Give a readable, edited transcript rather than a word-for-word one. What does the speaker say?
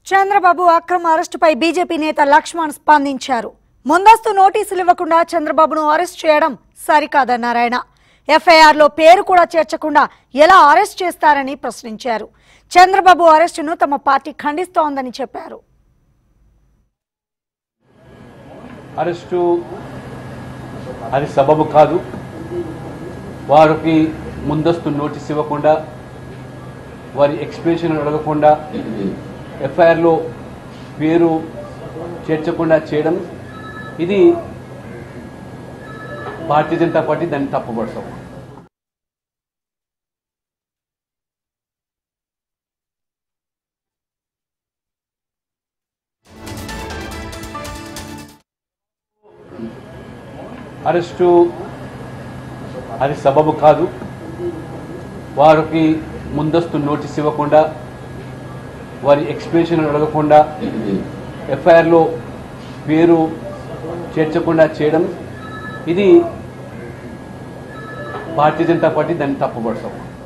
చంద్రబాబు అక్రమ అరెస్టుపై బీజేపీ నేత లక్ష్మణ్ స్పందించారు. ముందస్తు నోటీసులు ఇవ్వకుండా చంద్రబాబును అరెస్ట్ చేయడం సరికాదన్నారు ఆయన. ఎఫ్ఐఆర్ లో పేరు కూడా చేర్చకుండా ఎలా అరెస్ట్ చేస్తారని ప్రశ్నించారు. చంద్రబాబు అరెస్టును తమ పార్టీ ఖండిస్తోందని చెప్పారు. అరెస్టు అది సబబు కాదు. వారికి ముందస్తు నోటీస్ ఇవ్వకుండా, వారి ఎక్స్ప్లెనేషన్ అడగకుండా, ఎఫ్ఐఆర్లో పేరు చేర్చకుండా చేయడం ఇది భారతీయ జనతా పార్టీ దాన్ని తప్పుపడతాం. అరెస్టు అది సబబు కాదు. వారికి ముందస్తు నోటీస్ ఇవ్వకుండా, వారి ఎక్స్ప్లెనేషన్ అడగకుండా, ఎఫ్ఐఆర్లో పేరు చేర్చకుండా చేయడం ఇది భారతీయ జనతా పార్టీ దాన్ని తప్పుపడతాం.